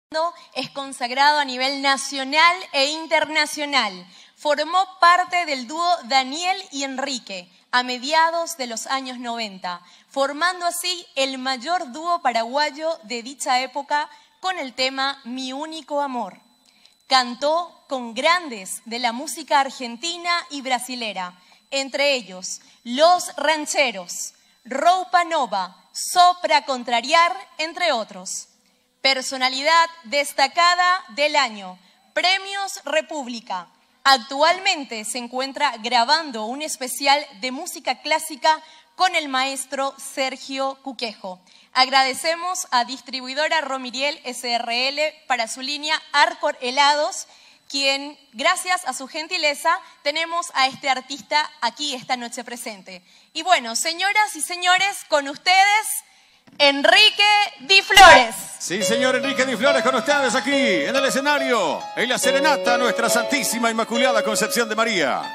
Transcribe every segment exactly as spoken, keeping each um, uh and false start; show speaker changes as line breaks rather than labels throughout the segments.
Es consagrado a nivel nacional e internacional. Formó parte del dúo Daniel y Enrique a mediados de los años noventa, formando así el mayor dúo paraguayo de dicha época con el tema Mi Único Amor. Cantó con grandes de la música argentina y brasilera, entre ellos Los Rancheros, Roupa Nova, Sopra Contrariar, entre otros. Personalidad destacada del año, Premios República. Actualmente se encuentra grabando un especial de música clásica con el maestro Sergio Cuquejo. Agradecemos a distribuidora Romiriel S R L para su línea Arcor Helados, quien, gracias a su gentileza, tenemos a este artista aquí esta noche presente. Y bueno, señoras y señores, con ustedes, Enrique Di Flores.
Sí, señor Enrique Di Flores, con ustedes aquí en el escenario, en la serenata a Nuestra Santísima Inmaculada Concepción de María.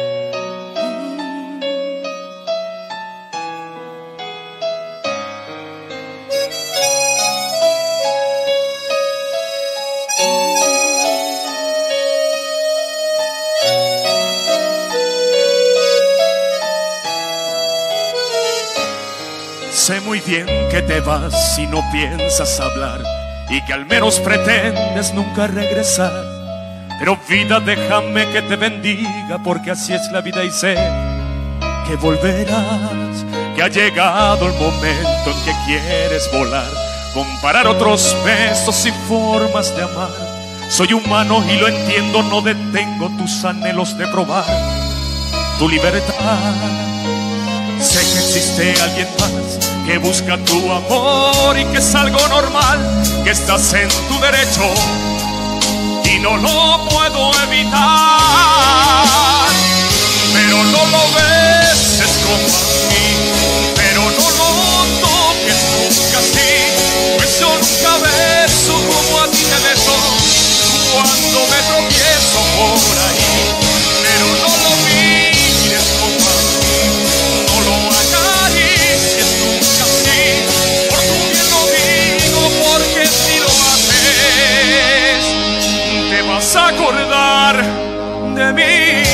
Sé muy bien que te vas y no piensas hablar, y que al menos pretendes nunca regresar. Pero vida, déjame que te bendiga, porque así es la vida y sé que volverás, que ha llegado el momento en que quieres volar, comparar otros besos y formas de amar. Soy humano y lo entiendo, no detengo tus anhelos de probar tu libertad. Sé que existe alguien más que busca tu amor y que es algo normal, que estás en tu derecho y no lo puedo evitar. Pero no lo ves, es como a mí, pero no lo toques nunca así, pues yo nunca beso como a ti te beso cuando me tropiezo por ahí. Pero no lo mires como a mí, no lo acaricies nunca así, por tu bien lo digo, porque si lo haces te vas a acordar de mí.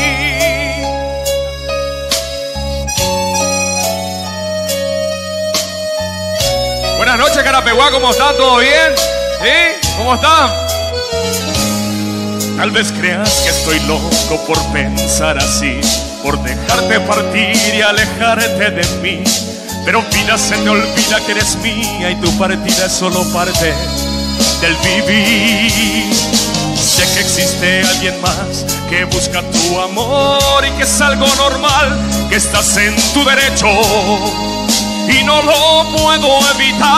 Buenas noches, Carapeguá, ¿cómo están? ¿Todo bien? ¿Sí? ¿Cómo están?
Tal vez creas que estoy loco por pensar así, por dejarte partir y alejarte de mí. Pero vida, se te olvida que eres mía y tu partida es solo parte del vivir. Sé que existe alguien más que busca tu amor y que es algo normal, que estás en tu derecho y no lo puedo evitar.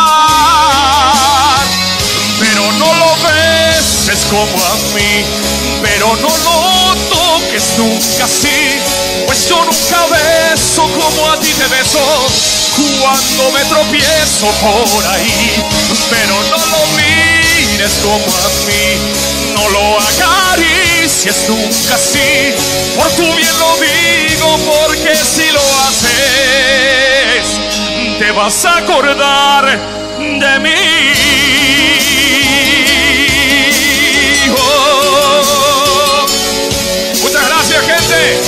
Pero no lo ves, es como a mí, pero no lo toques nunca así, pues yo nunca beso como a ti te beso cuando me tropiezo por ahí. Pero no lo mires como a mí, no lo acaricies nunca así, por tu bien lo digo, porque si lo haces te vas a acordar de mí. Oh. Muchas gracias, gente.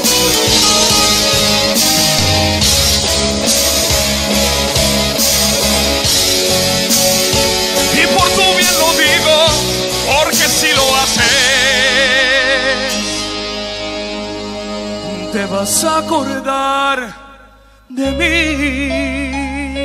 Y por tu bien lo digo, porque si lo haces te vas a acordar de mí.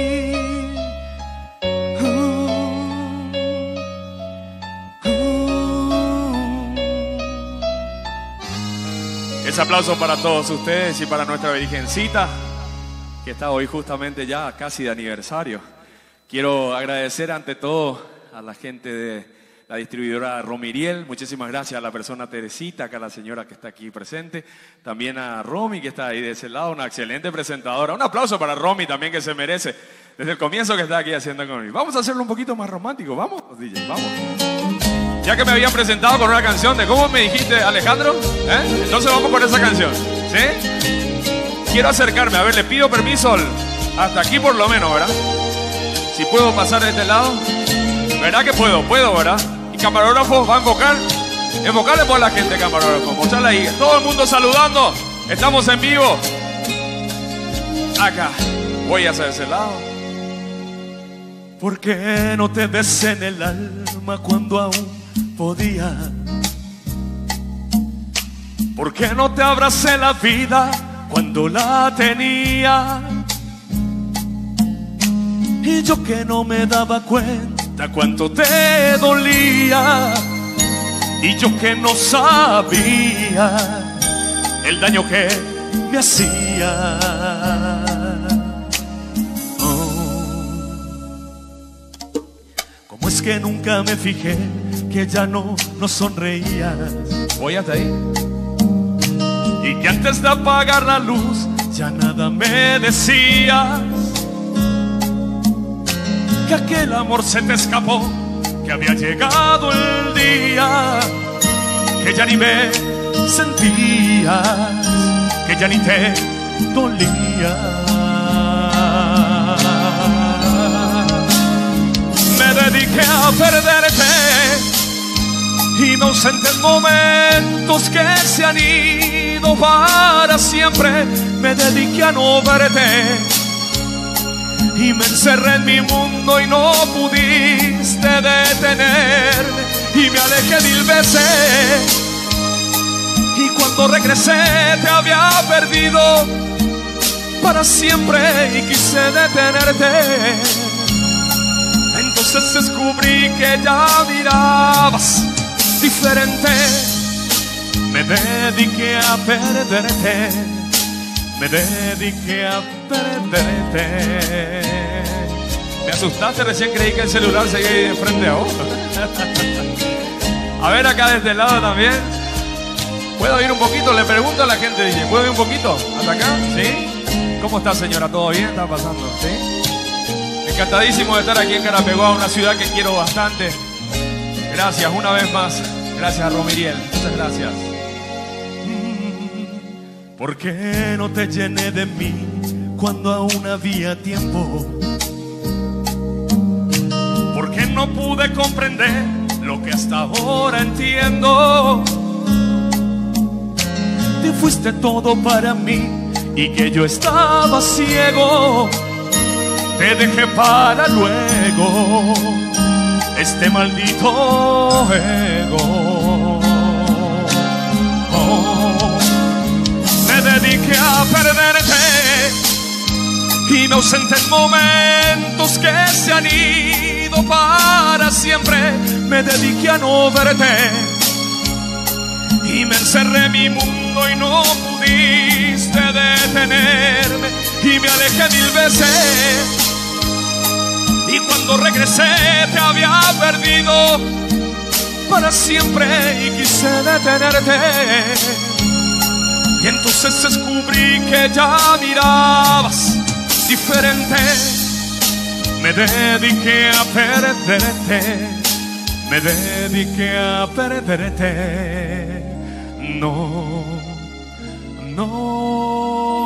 Ese aplauso para todos ustedes y para nuestra Virgencita, que está hoy justamente ya casi de aniversario. Quiero agradecer ante todo a la gente de la distribuidora Romiriel. Muchísimas gracias a la persona Teresita, acá la señora que está aquí presente. También a Romy, que está ahí de ese lado, una excelente presentadora. Un aplauso para Romy también, que se merece desde el comienzo que está aquí haciendo conmigo. Vamos a hacerlo un poquito más romántico, ¿vamos, D J? Vamos. Ya que me habían presentado con una canción de ¿cómo me dijiste, Alejandro? ¿Eh? Entonces vamos con esa canción, ¿sí? Quiero acercarme, a ver, le pido permiso hasta aquí por lo menos, ¿verdad? Si puedo pasar de este lado.
¿Verdad que puedo? Puedo, ¿verdad? ¿Y camarógrafo va a enfocar? Enfocarle por la gente, camarógrafo. Mostrarle ahí. Todo el mundo saludando. Estamos en vivo. Acá. Voy hacia ese lado.
¿Por qué no te besé en el alma cuando aún podía? ¿Por qué no te abracé la vida cuando la tenía? Y yo que no me daba cuenta cuánto te dolía. Y yo que no sabía el daño que me hacía. ¿Cómo es que nunca me fijé que ya no, no sonreías?
Voy hasta ahí.
Y que antes de apagar la luz ya nada me decías. Que aquel amor se te escapó, que había llegado el día, que ya ni me sentías, que ya ni te dolía. Me dediqué a perderte y me ausenté en momentos que se han ido para siempre. Me dediqué a no verte y me encerré en mi mundo y no pudiste detenerme. Y me alejé mil veces y cuando regresé te había perdido para siempre y quise detenerte. Entonces descubrí que ya mirabas diferente. Me dediqué a perderte, me dediqué a perderte.
Me asustaste, recién creí que el celular seguía ahí de frente a vos. A ver acá desde el lado también. ¿Puedo ir un poquito? Le pregunto a la gente, D J. ¿Puedo ir un poquito? ¿Hasta acá? ¿Sí? ¿Cómo está, señora? ¿Todo bien? ¿Está pasando? ¿Sí? Encantadísimo de estar aquí en Carapeguá, una ciudad que quiero bastante. Gracias, una vez más. Gracias a Romiriel. Muchas gracias.
¿Por qué no te llené de mí cuando aún había tiempo? ¿Por qué no pude comprender lo que hasta ahora entiendo? Te fuiste todo para mí y que yo estaba ciego. Te dejé para luego este maldito ego. Oh. Me dediqué a perderte y me ausenté en momentos que se han ido para siempre. Me dediqué a no verte y me encerré en mi mundo y no pudiste detenerme. Y me alejé mil veces y cuando regresé te había perdido para siempre y quise detenerte. Y entonces descubrí que ya mirabas diferente. Me dediqué a perderte, me dediqué a perderte. No, no.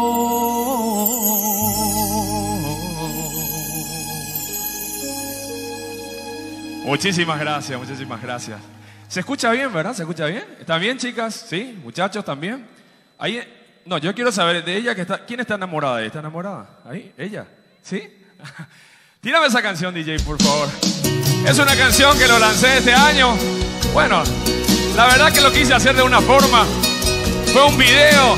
Muchísimas gracias, muchísimas gracias. ¿Se escucha bien, verdad? ¿Se escucha bien? ¿Están bien, chicas? ¿Sí? ¿Muchachos también? Ahí, no, yo quiero saber de ella que está. ¿Quién está enamorada de ella? ¿Está enamorada? ¿Ahí? ¿Ella? ¿Sí? Tírame esa canción, D J, por favor. Es una canción que lo lancé este año. Bueno, la verdad que lo quise hacer de una forma. Fue un video.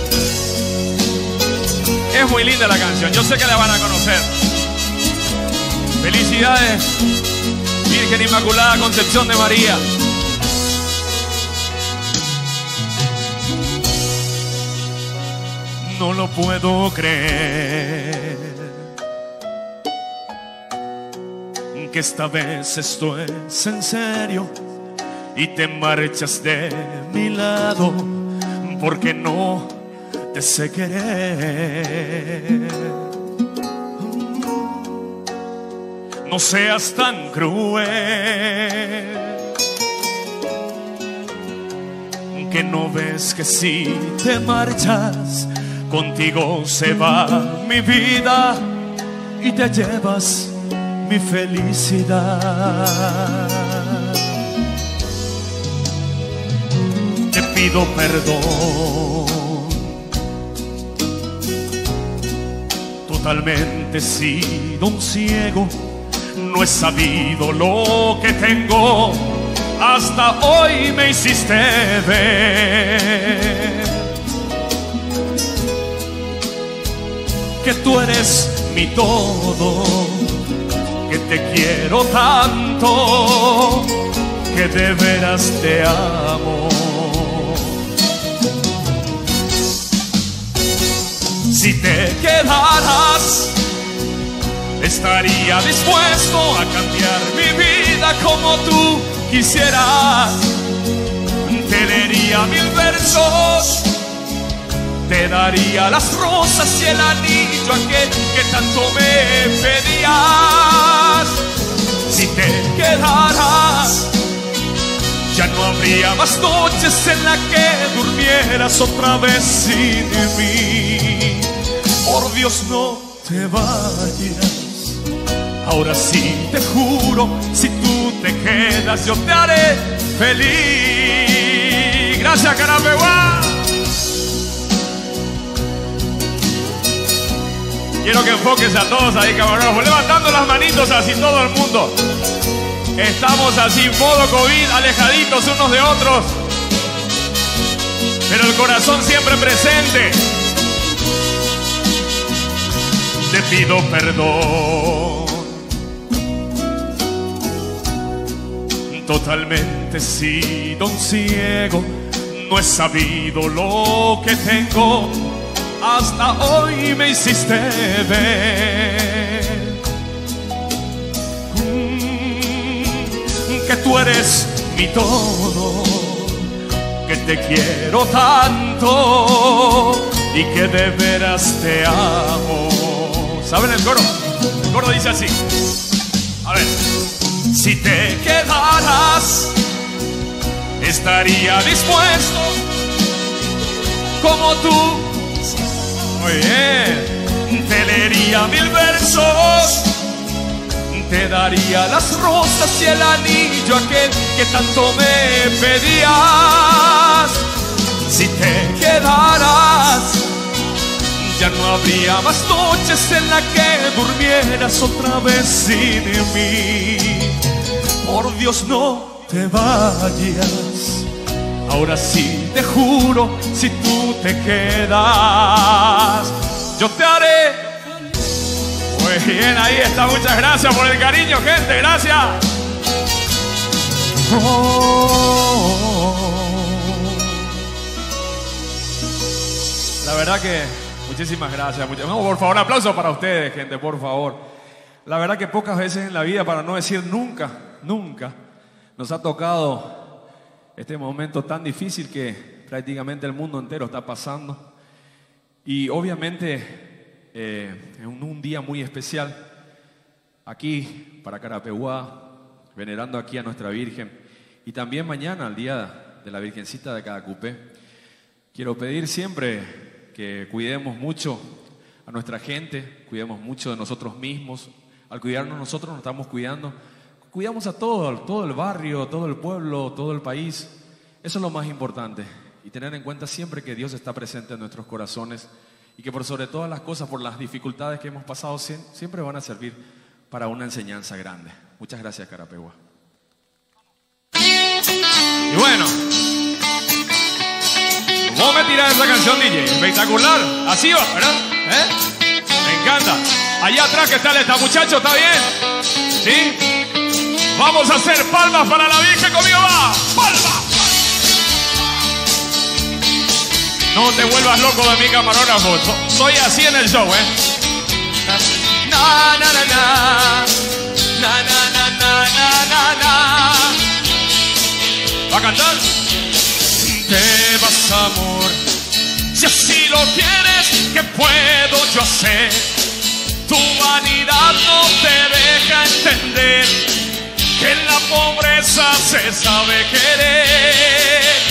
Es muy linda la canción. Yo sé que la van a conocer. Felicidades, Virgen Inmaculada Concepción de María.
No lo puedo creer, que esta vez esto es en serio y te marchas de mi lado porque no te sé querer. No seas tan cruel, que no ves que si te marchas contigo se va mi vida y te llevas mi felicidad. Te pido perdón, totalmente he sido un ciego, no he sabido lo que tengo, hasta hoy me hiciste ver que tú eres mi todo, que te quiero tanto, que de veras te amo. Si te quedaras, estaría dispuesto a cambiar mi vida como tú quisieras. Te leería mil versos, te daría las rosas y el anillo aquel que tanto me pedías. Si te quedaras, ya no habría más noches en las que durmieras otra vez sin mí. Por Dios, no te vayas. Ahora sí te juro, si tú te quedas, yo te haré feliz. Gracias, Carapeguá. Quiero que enfoques a todos ahí, camarógrafos, levantando las manitos así todo el mundo. Estamos así, modo COVID, alejaditos unos de otros, pero el corazón siempre presente. Te pido perdón, totalmente he sido un ciego, no he sabido lo que tengo, hasta hoy me hiciste ver mm, que tú eres mi todo, que te quiero tanto y que de veras te amo. ¿Saben el coro? El coro dice así. A ver. Si te quedaras, estaría dispuesto como tú. Muy bien. Te leería mil versos, te daría las rosas y el anillo aquel que tanto me pedías. Si te quedaras, ya no habría más noches en las que durmieras otra vez sin mí. Por Dios, no te vayas. Ahora sí te juro, si tú te quedas, yo te haré. Muy bien, ahí está. Muchas gracias por el cariño, gente. Gracias. Oh. La verdad que muchísimas gracias. Muchas... No, por favor, aplausos para ustedes, gente, por favor. La verdad que pocas veces en la vida, para no decir nunca, nunca, nos ha tocado este momento tan difícil que prácticamente el mundo entero está pasando. Y obviamente eh, es un, un día muy especial aquí para Carapeguá, venerando aquí a nuestra Virgen. Y también mañana, el día de la Virgencita de Cadacupé. Quiero pedir siempre que cuidemos mucho a nuestra gente, cuidemos mucho de nosotros mismos. Al cuidarnos nosotros nos estamos cuidando. Cuidamos a todo, todo el barrio, todo el pueblo, todo el país. Eso es lo más importante. Y tener en cuenta siempre que Dios está presente en nuestros corazones y que por sobre todas las cosas, por las dificultades que hemos pasado, siempre van a servir para una enseñanza grande. Muchas gracias, Carapeguá. Y bueno, vos me tirás esa canción, D J. Espectacular. Así va, ¿verdad? ¿Eh? Me encanta. Allá atrás que está esta muchacho, ¿está bien? ¿Sí? Vamos a hacer palmas para la Virgen. Conmigo va. ¡Palmas! No te vuelvas loco de mi camarógrafo. Soy así en el show, ¿eh? Na, na, na, na. Na, na, na, na, na, na, na. ¿Va a cantar? Te vas, amor. Si así lo quieres, ¿qué puedo yo hacer? Tu vanidad no te deja entender que en la pobreza se sabe querer.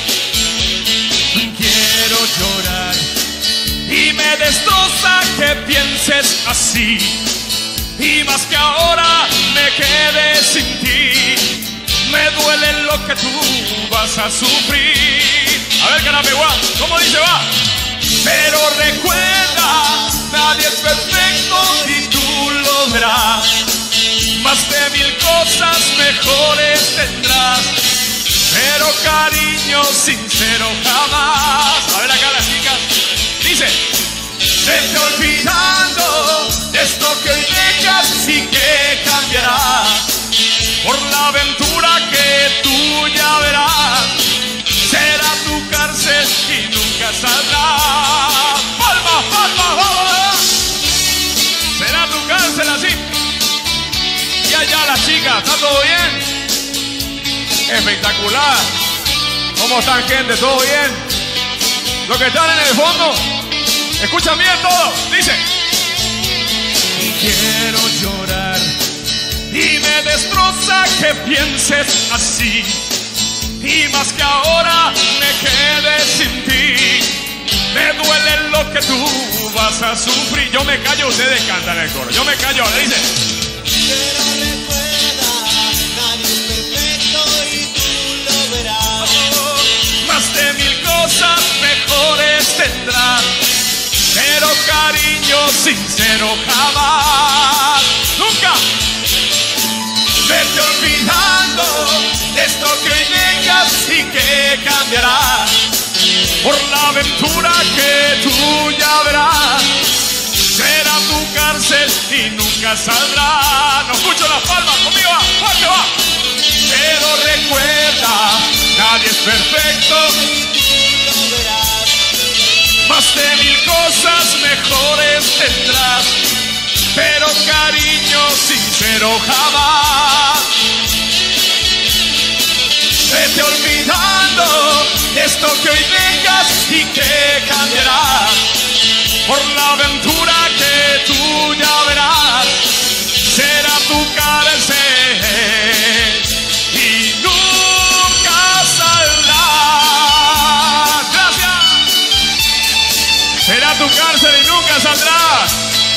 Quiero llorar y me destroza que pienses así. Y más que ahora me quedé sin ti, me duele lo que tú vas a sufrir. A ver, Carapeguá, ¿cómo dice va? Pero recuerda, nadie es perfecto y tú lo verás. Más de mil cosas mejores tendrás, pero cariño sincero jamás. A ver acá las chicas, dice: vete olvidando de esto que hoy dejas y que cambiarás por la aventura que tú ya verás. Será tu cárcel y nunca saldrás. ¡Palmas, palmas, vamos! Será tu cárcel así. Y allá las chicas, ¿está todo bien? Espectacular. ¿Cómo están, gente? ¿Todo bien? Los que están en el fondo, escuchan bien todo. Dice: y quiero llorar y me destroza que pienses así. Y más que ahora me quedé sin ti, me duele lo que tú vas a sufrir. Yo me callo, ustedes cantan el coro. Yo me callo, le dice:
pero recuerda, nadie es perfecto y tú lo verás.
Oh, más de mil cosas mejores tendrás, pero cariño sincero jamás. Nunca. Vete olvidando de esto que hoy dejas y que cambiarás por la aventura que tú ya verás. Será tu cárcel y nunca saldrás. No escucho las palmas, conmigo va, fuerte va. Pero recuerda, nadie es perfecto, más de mil cosas mejores tendrás, pero cariño sincero jamás. Vete olvidando de esto que hoy dejas y que cambiarás por la aventura que tú ya verás. Será tu cárcel y nunca saldrás. Gracias. Será tu cárcel y nunca saldrás.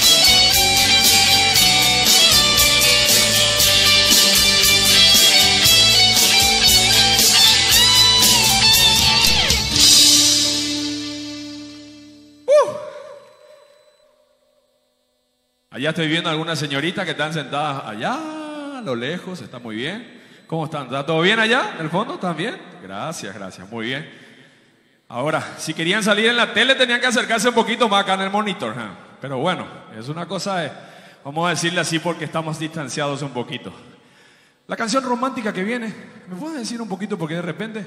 Allá estoy viendo a algunas señoritas que están sentadas allá a lo lejos. Está muy bien. ¿Cómo están? ¿Está todo bien allá en el fondo? ¿Están bien? Gracias, gracias. Muy bien. Ahora, si querían salir en la tele tenían que acercarse un poquito más acá en el monitor, ¿eh? Pero bueno, es una cosa de, vamos a decirle así porque estamos distanciados un poquito. La canción romántica que viene, ¿me pueden decir un poquito? Porque de repente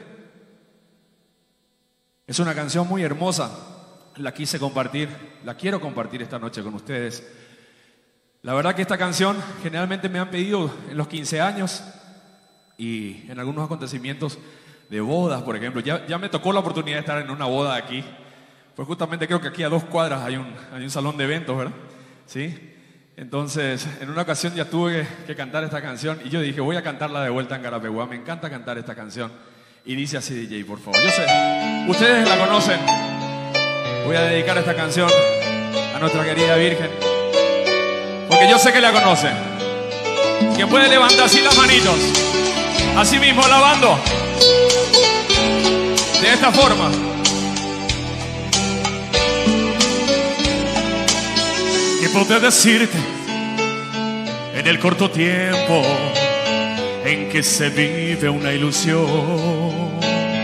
es una canción muy hermosa. La quise compartir, la quiero compartir esta noche con ustedes. La verdad que esta canción generalmente me han pedido en los quince años y en algunos acontecimientos de bodas, por ejemplo. Ya, ya me tocó la oportunidad de estar en una boda aquí. Pues justamente creo que aquí a dos cuadras hay un, hay un salón de eventos, ¿verdad? Sí. Entonces, en una ocasión ya tuve que, que cantar esta canción y yo dije, voy a cantarla de vuelta en Carapeguá. Me encanta cantar esta canción. Y dice así, D J, por favor. Yo sé, ustedes la conocen. Voy a dedicar esta canción a nuestra querida Virgen, porque yo sé que la conocen. ¿Quién puede levantar así las manitos? Así mismo, lavando. De esta forma. ¿Qué puedo decirte en el corto tiempo en que se vive una ilusión?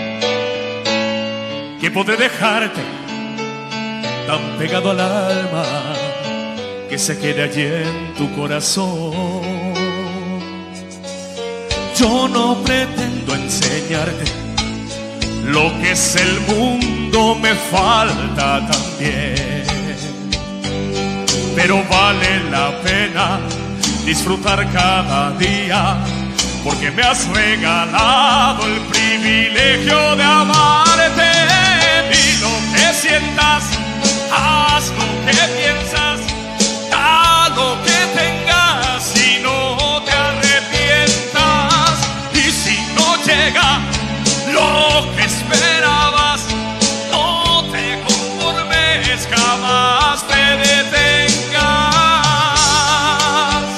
¿Qué puedo dejarte tan pegado al alma que se quede allí en tu corazón? Yo no pretendo enseñarte lo que es el mundo, me falta también, pero vale la pena disfrutar cada día, porque me has regalado el privilegio de amarte. Y lo que sientas, haz lo que piensas, da lo que tengas y no te arrepientas. Y si no llega lo que esperabas, no te conformes, jamás te detengas.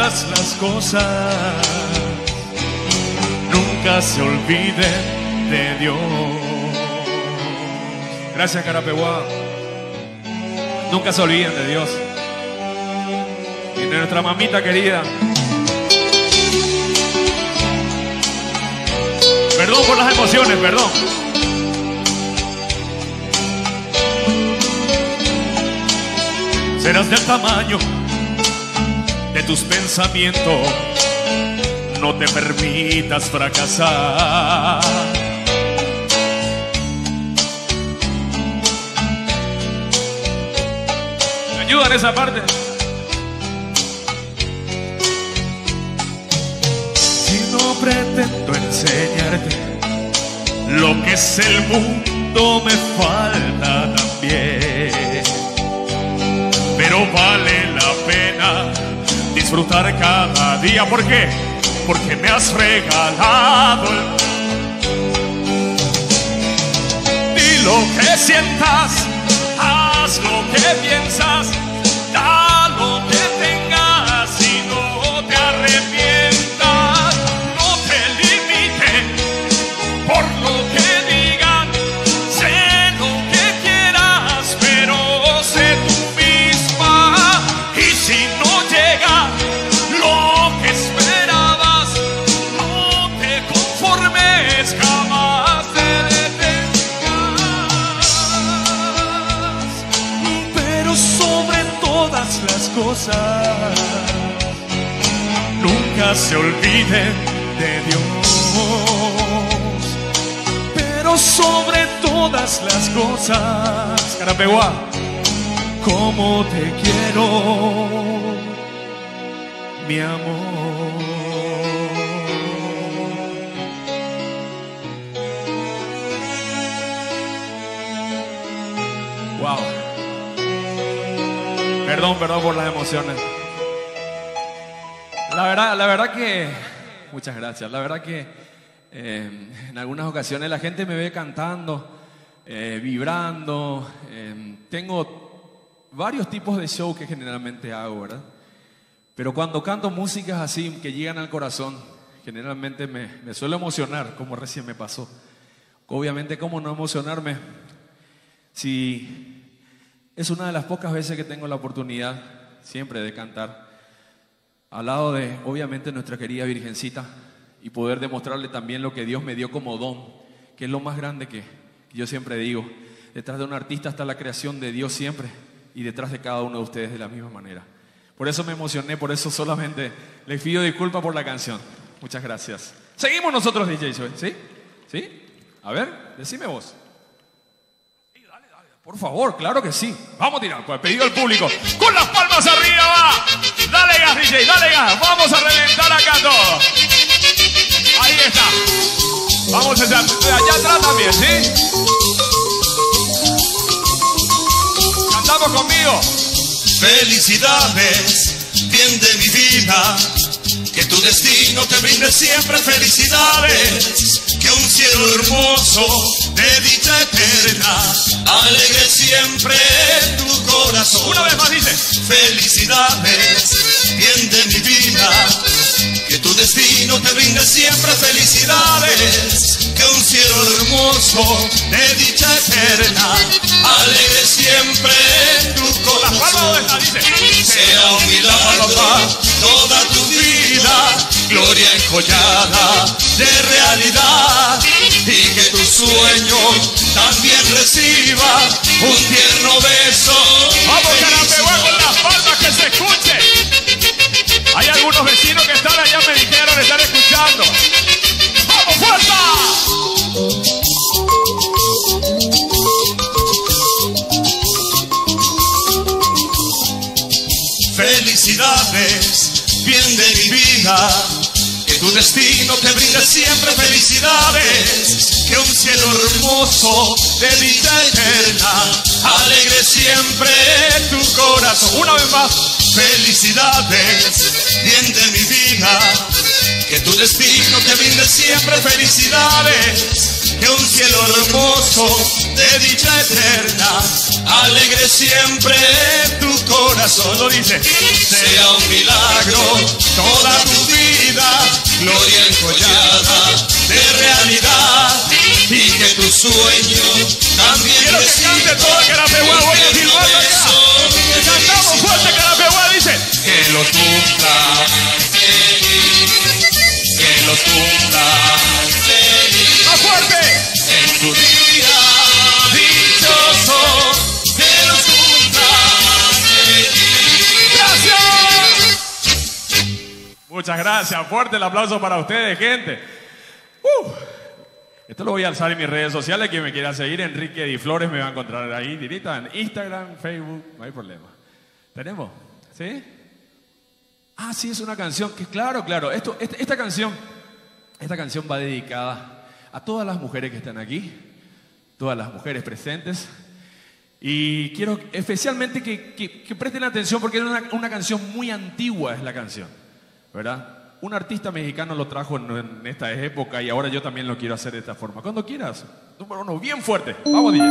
todas las cosas, nunca se olviden de Dios. Gracias, Carapeguá. Nunca se olviden de Dios y de nuestra mamita querida. Perdón por las emociones, perdón. Serás del tamaño de tus pensamientos, no te permitas fracasar. ¿Me ayudan esa parte? Si no pretendo enseñarte lo que es el mundo, me falta también. Pero vale la pena disfrutar cada día. ¿Por qué? Porque me has regalado el... Di lo que sientas, haz lo que piensas, da lo que tengas y no te arrepientas. No te limites por lo que digan, sé lo que quieras, pero sé tú misma. Y si no llega lo que esperabas, no te conformes, jamás te detengas. Pero sobre todas las cosas, nunca se olviden de Dios. Pero sobre todas las cosas, Carapeguá, como te quiero, mi amor. Wow. Perdón, perdón por las emociones. La verdad, la verdad que... Muchas gracias. La verdad que eh, en algunas ocasiones la gente me ve cantando, eh, vibrando. Eh, tengo varios tipos de show que generalmente hago, ¿verdad? Pero cuando canto músicas así que llegan al corazón, generalmente me, me suelo emocionar, como recién me pasó. Obviamente, ¿cómo no emocionarme? Si es una de las pocas veces que tengo la oportunidad siempre de cantar al lado de, obviamente, nuestra querida Virgencita y poder demostrarle también lo que Dios me dio como don, que es lo más grande que, que yo siempre digo. Detrás de un artista está la creación de Dios siempre y detrás de cada uno de ustedes de la misma manera. Por eso me emocioné, por eso solamente les pido disculpas por la canción. Muchas gracias. Seguimos nosotros, D J, ¿sí? ¿Sí? A ver, decime vos. Sí, dale, dale, por favor, claro que sí. Vamos a tirar, pues pedido al público. Con las palmas arriba, va. Dale gas, D J, dale gas. Vamos a reventar acá todo. Ahí está. Vamos allá, allá atrás también, ¿sí? Cantamos conmigo.
Felicidades, bien de mi vida, que tu destino te brinde siempre felicidades, que un cielo hermoso de dicha eterna alegre siempre tu corazón.
Una vez más dice:
felicidades, bien de mi vida, que tu destino te brinde siempre felicidades, que un cielo hermoso de dicha eterna alegre siempre tu corazón.
Las palmas, ¿dónde está? Dice:
sea un milagro toda tu vida, gloria enjollada de realidad, y que tu sueño también reciba un tierno beso.
Vamos, Carapeguá, con las palmas, que se escuche. Hay algunos vecinos que están allá, me dijeron, están escuchando. ¡Vamos, fuerza!
Felicidades, bien de mi vida, que tu destino te brinde siempre felicidades, que un cielo hermoso de dicha eterna alegre siempre tu corazón.
Una vez más.
Felicidades, bien de mi vida, que tu destino te brinde siempre felicidades, que un cielo hermoso de dicha eterna alegre siempre tu corazón. corazón.
Lo dice.
Sea un milagro toda tu vida, gloria encollada de realidad, y que tu sueño también
Quiero que cante toda Carapeguá, voy a filmarlo acá. Cantamos fuerte Carapeguá, dice.
Que lo cumpla feliz, que lo cumpla feliz.
¡Más fuerte!
En tu día dichoso, que lo cumpla feliz.
¡Gracias! Muchas gracias. Fuerte el aplauso para ustedes, gente. Uh. Esto lo voy a alzar en mis redes sociales. Quien me quiera seguir, Enrique Di Flores, me va a encontrar ahí, dirita, en Instagram, Facebook, no hay problema. ¿Tenemos? ¿Sí? Ah, sí, es una canción que, claro, claro, esto, esta, esta canción, esta canción va dedicada a todas las mujeres que están aquí, todas las mujeres presentes. Y quiero especialmente que, que, que presten atención porque es una, una canción muy antigua, es la canción, ¿verdad? Un artista mexicano lo trajo en, en esta época y ahora yo también lo quiero hacer de esta forma. Cuando quieras, número uno, bien fuerte. Vamos, D J.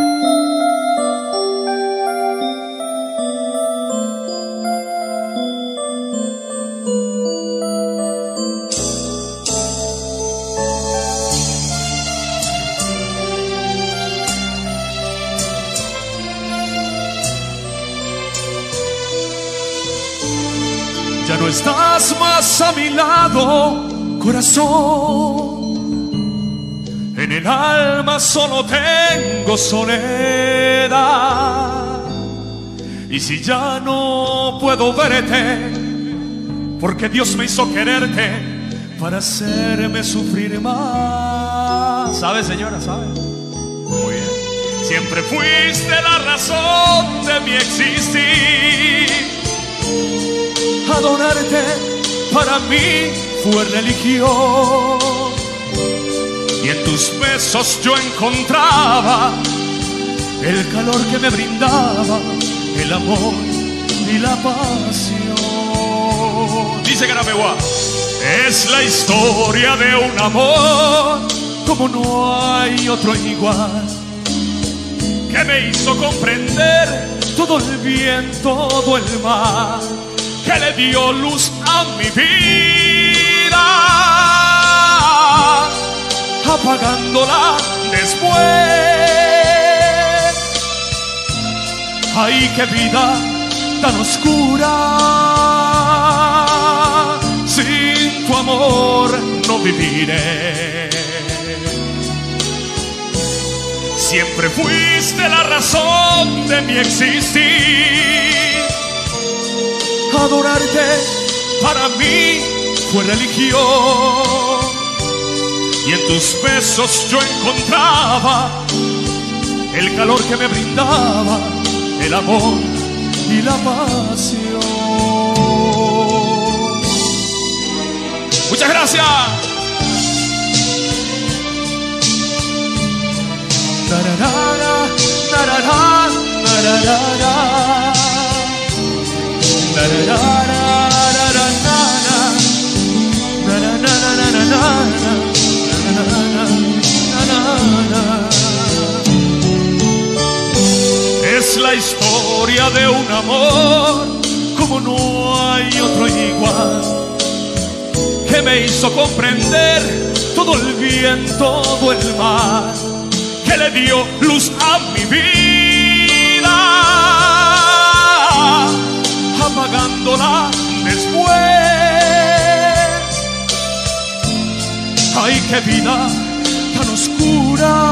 Ya no estás más a mi lado, corazón. En el alma solo tengo soledad. Y si ya no puedo verte, porque Dios me hizo quererte para hacerme sufrir más. ¿Sabe, señora? ¿Sabe? Muy bien. Siempre fuiste la razón de mi existir. Adorarte para mí fue religión, y en tus besos yo encontraba el calor que me brindaba, el amor y la pasión. Dice Carapeguá, es la historia de un amor como no hay otro igual, que me hizo comprender todo el bien, todo el mal, que le dio luz a mi vida, apagándola después. Ay, qué vida tan oscura, sin tu amor no viviré. Siempre fuiste la razón de mi existir. Adorarte para mí fue religión, y en tus besos yo encontraba el calor que me brindaba, el amor y la pasión. Muchas gracias. Nararara, nararara, nararara. Es la historia de un amor como no hay otro igual, que me hizo comprender todo el bien, todo el mal, que le dio luz a mi vida, apagándola después. Ay, qué vida tan oscura,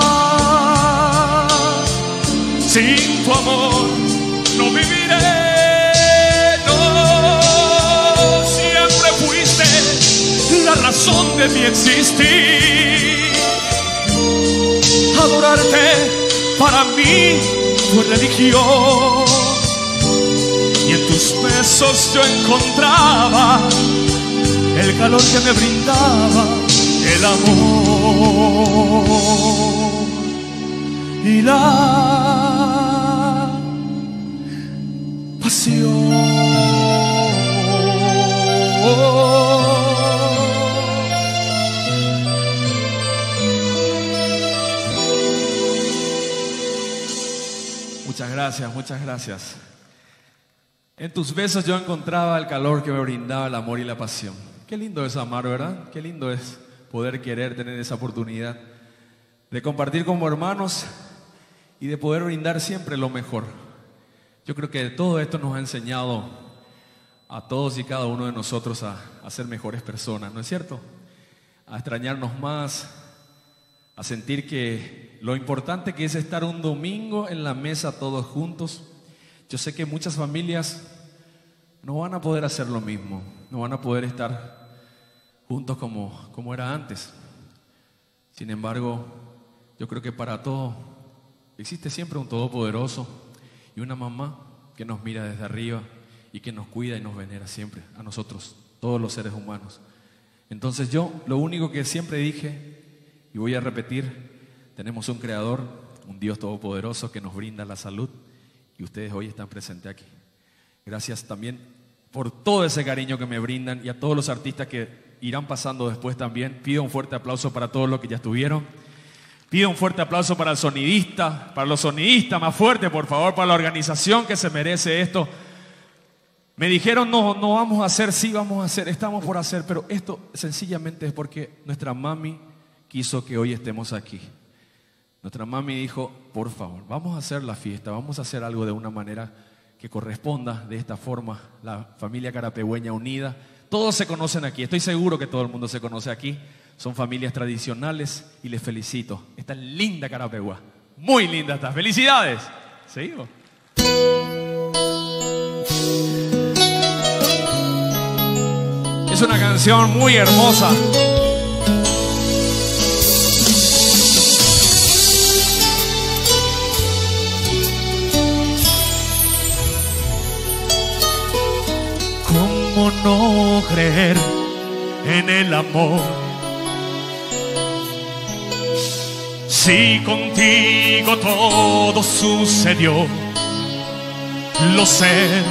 sin tu amor no viviré. No, siempre fuiste la razón de mi existir. Adorarte para mí fue religión, y en tus besos yo encontraba el calor que me brindaba, el amor y la pasión. Muchas gracias, muchas gracias. En tus besos yo encontraba el calor que me brindaba el amor y la pasión. Qué lindo es amar, ¿verdad? Qué lindo es poder querer, tener esa oportunidad de compartir como hermanos y de poder brindar siempre lo mejor. Yo creo que todo esto nos ha enseñado a todos y cada uno de nosotros a, a ser mejores personas, ¿no es cierto? A extrañarnos más, a sentir que lo importante que es estar un domingo en la mesa todos juntos. Yo sé que muchas familias no van a poder hacer lo mismo, no van a poder estar juntos como, como era antes. Sin embargo, yo creo que para todo existe siempre un todopoderoso y una mamá que nos mira desde arriba y que nos cuida y nos venera siempre a nosotros, todos los seres humanos. Entonces yo lo único que siempre dije y voy a repetir, tenemos un creador, un Dios todopoderoso que nos brinda la salud y ustedes hoy están presentes aquí. Gracias también por todo ese cariño que me brindan y a todos los artistas que irán pasando después también. Pido un fuerte aplauso para todos los que ya estuvieron. Pido un fuerte aplauso para el sonidista, para los sonidistas, más fuerte por favor, para la organización que se merece esto. Me dijeron no, no vamos a hacer, sí vamos a hacer, estamos por hacer, pero esto sencillamente es porque nuestra mami quiso que hoy estemos aquí. Nuestra mami dijo, por favor, vamos a hacer la fiesta, vamos a hacer algo de una manera que corresponda de esta forma, la familia carapegüeña unida. Todos se conocen aquí, estoy seguro que todo el mundo se conoce aquí. Son familias tradicionales y les felicito. Esta linda Carapegua, muy linda está. ¡Felicidades! ¿Seguimos? Es una canción muy hermosa. ¿Cómo no creer en el amor? Si contigo todo sucedió, lo sé.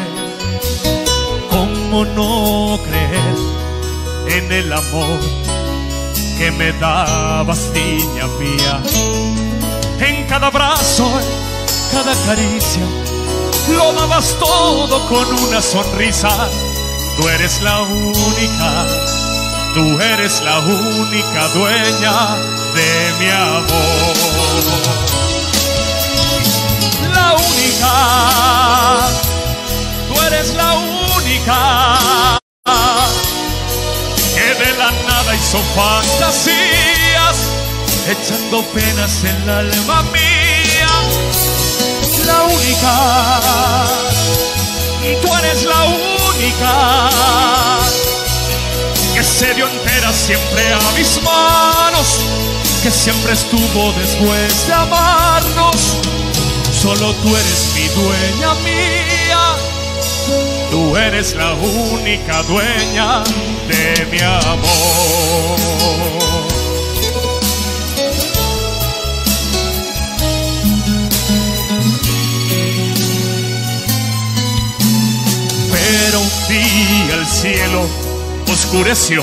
¿Cómo no creer en el amor que me dabas, niña mía? En cada abrazo, en cada caricia, lo dabas todo con una sonrisa. Tú eres la única, tú eres la única dueña de mi amor. La única, tú eres la única que de la nada hizo fantasías, echando penas en el alma mía. La única, tú eres la única que se dio entera siempre a mis manos, que siempre estuvo después de amarnos. Solo tú eres mi dueña mía, tú eres la única dueña de mi amor. Pero un día el cielo oscureció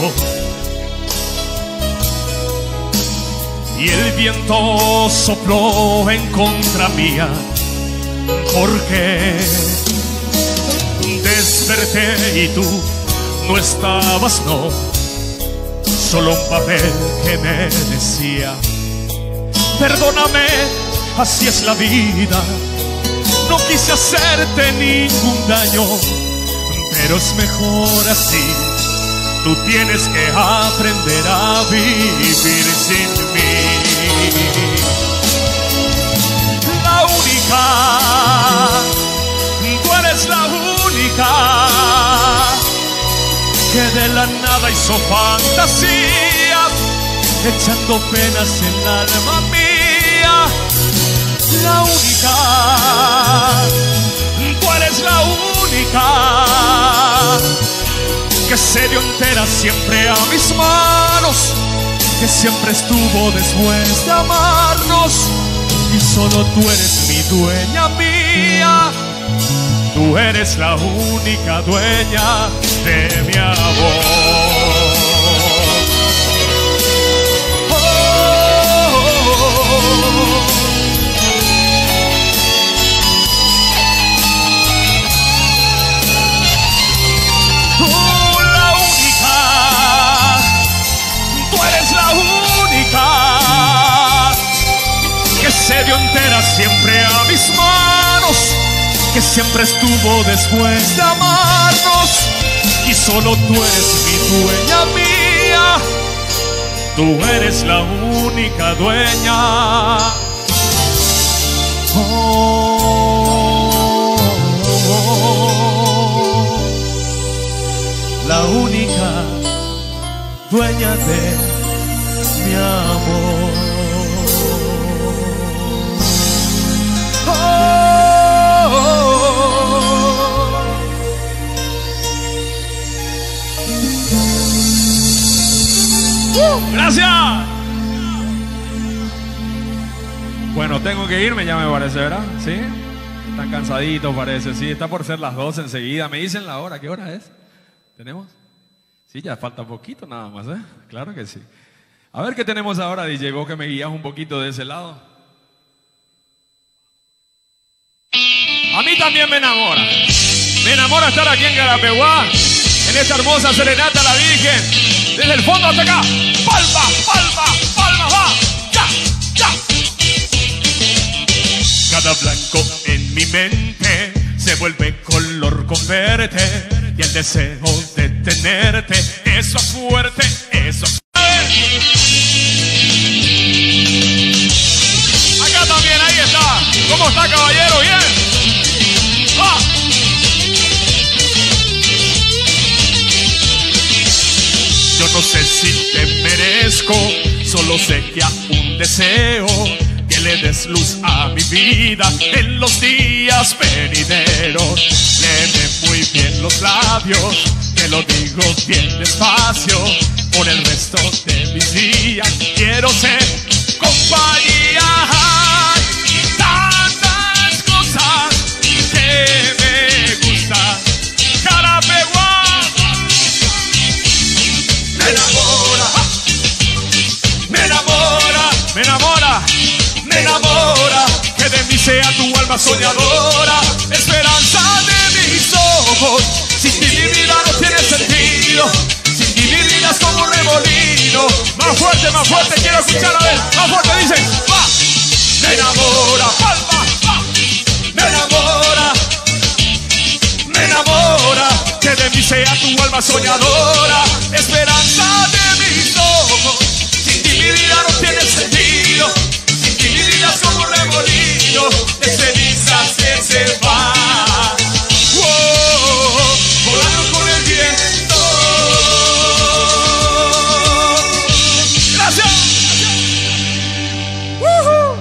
y el viento sopló en contra mía, porque desperté y tú no estabas, no, solo un papel que me decía, perdóname, así es la vida, no quise hacerte ningún daño, pero es mejor así. Tú tienes que aprender a vivir sin mí. La única, tú eres la única que de la nada hizo fantasías, echando penas en el alma mía. La única, tú eres la única que se dio entera siempre a mis manos, que siempre estuvo después de amarnos. Y solo tú eres mi dueña mía, tú eres la única dueña de mi amor.
se dio entera siempre a mis manos, que siempre estuvo después de amarnos, y solo tú eres mi dueña mía, tú eres la única dueña. Oh, oh, oh, la única dueña de mi amor. Oh, oh, oh. Gracias. Bueno, tengo que irme, ya me parece, ¿verdad? ¿Sí? Están cansaditos, parece. Sí, está por ser las doce enseguida. Me dicen la hora. ¿Qué hora es? ¿Tenemos? Sí, ya falta poquito nada más, ¿eh? Claro que sí. A ver qué tenemos ahora, D J. Vos que me guías un poquito de ese lado. A mí también me enamora. Me enamora estar aquí en Carapeguá, en esta hermosa serenata a la Virgen. Desde el fondo hasta acá. Palma, palma, palma, va. Ya, ya. Cada blanco en mi mente se vuelve color con verte, y el deseo de tenerte, eso es fuerte, eso es fuerte. Acá también, ahí está. ¿Cómo está, caballero? Bien. ¡Ah! Yo no sé si te merezco, solo sé que aún deseo que le des luz a mi vida en los días venideros. Léeme muy bien los labios, te lo digo bien despacio. Por el resto de mis días quiero ser compañía. Tantas cosas que me gustan. Carapeguá me enamora, me enamora, me enamora, me enamora. Que de mí sea tu alma soñadora, esperanza de mis ojos. Sin ti mi vida no tiene sentido, sin ti mi vida es como un remolino. Más fuerte, más fuerte, quiero escuchar a ver. Más fuerte, dice, va. Me enamora, palma, va. Me enamora, me enamora. Que de mí sea tu alma soñadora, esperanza de mis ojos. Sin ti mi vida no tiene sentido, sin ti mi vida es como un remolino de cenizas que se va. Oh, volando con el viento. Gracias. Uh-huh.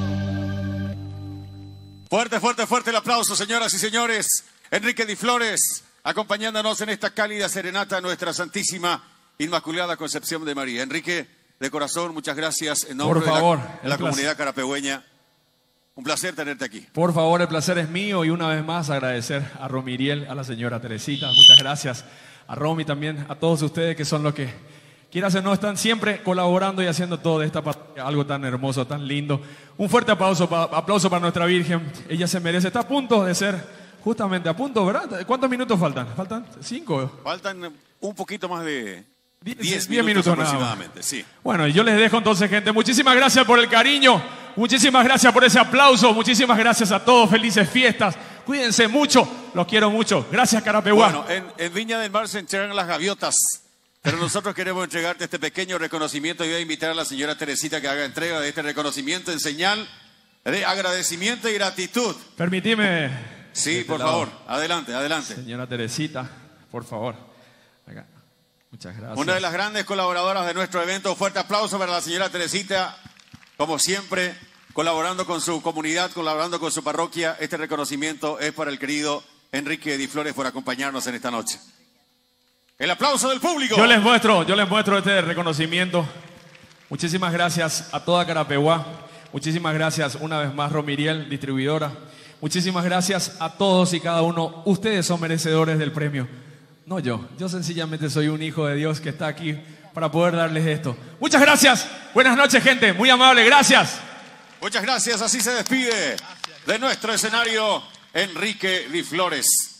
Fuerte, fuerte, fuerte el aplauso, señoras y señores. Enrique Di Flores, acompañándonos en esta cálida serenata a nuestra Santísima Inmaculada Concepción de María. Enrique, de corazón, muchas gracias en nombre
Por favor,
de la, de la comunidad carapegüeña. Un placer tenerte aquí.
Por favor, el placer es mío, y una vez más agradecer a Romiriel, a la señora Teresita. Muchas gracias a Romy también, a todos ustedes que son los que, quieras o no, están siempre colaborando y haciendo todo de esta parte, algo tan hermoso, tan lindo. Un fuerte aplauso, aplauso para nuestra Virgen. Ella se merece, está a punto de ser justamente a punto, ¿verdad? ¿Cuántos minutos faltan? ¿Faltan cinco?
Faltan un poquito más de
diez,
diez
diez
minutos,
minutos
aproximadamente, sí.
Bueno, y yo les dejo entonces, gente. Muchísimas gracias por el cariño, muchísimas gracias por ese aplauso, muchísimas gracias a todos, felices fiestas, cuídense mucho, los quiero mucho. Gracias, Carapeguá.
Bueno, en, en Viña del Mar se entregan las gaviotas, pero nosotros queremos entregarte este pequeño reconocimiento y voy a invitar a la señora Teresita que haga entrega de este reconocimiento en señal de agradecimiento y gratitud.
Permitime.
Sí,
este
por
lado.
favor, adelante, adelante.
Señora Teresita, por favor. Acá. Muchas gracias.
Una de las grandes colaboradoras de nuestro evento. Fuerte aplauso para la señora Teresita, como siempre, colaborando con su comunidad, colaborando con su parroquia. Este reconocimiento es para el querido Enrique Di Flores por acompañarnos en esta noche. El aplauso del público.
Yo les muestro, yo les muestro este reconocimiento. Muchísimas gracias a toda Carapeguá. Muchísimas gracias una vez más, Romiriel, distribuidora. Muchísimas gracias a todos y cada uno. Ustedes son merecedores del premio. No yo. Yo sencillamente soy un hijo de Dios que está aquí para poder darles esto. Muchas gracias. Buenas noches, gente. Muy amable. Gracias.
Muchas gracias. Así se despide de nuestro escenario Enrique Di Flores.